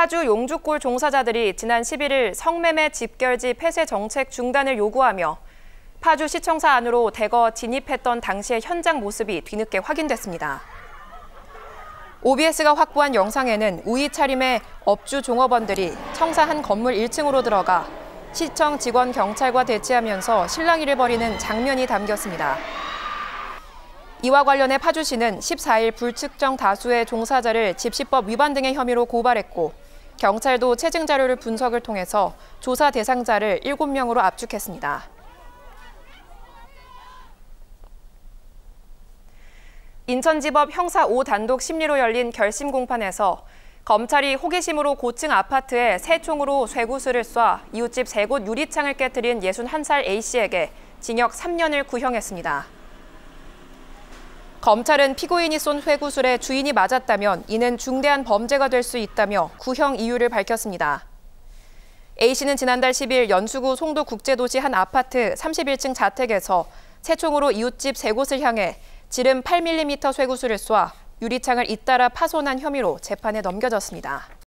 파주 용주골 종사자들이 지난 11일 성매매 집결지 폐쇄 정책 중단을 요구하며 파주시청사 안으로 대거 진입했던 당시의 현장 모습이 뒤늦게 확인됐습니다. OBS가 확보한 영상에는 우이 차림의 업주 종업원들이 청사 한 건물 1층으로 들어가 시청 직원 경찰과 대치하면서 실랑이를 벌이는 장면이 담겼습니다. 이와 관련해 파주시는 14일 불특정 다수의 종사자를 집시법 위반 등의 혐의로 고발했고 경찰도 체증 자료를 분석을 통해서 조사 대상자를 7명으로 압축했습니다. 인천지법 형사 5단독 심리로 열린 결심 공판에서 검찰이 호기심으로 고층 아파트에 새 총으로 쇠구슬을 쏴 이웃집 3곳 유리창을 깨뜨린 61살 A씨에게 징역 3년을 구형했습니다. 검찰은 피고인이 쏜 쇠구슬에 주인이 맞았다면 이는 중대한 범죄가 될 수 있다며 구형 이유를 밝혔습니다. A씨는 지난달 10일 연수구 송도국제도시 한 아파트 31층 자택에서 새 총으로 이웃집 3곳을 향해 지름 8mm 쇠구슬을 쏴 유리창을 잇따라 파손한 혐의로 재판에 넘겨졌습니다.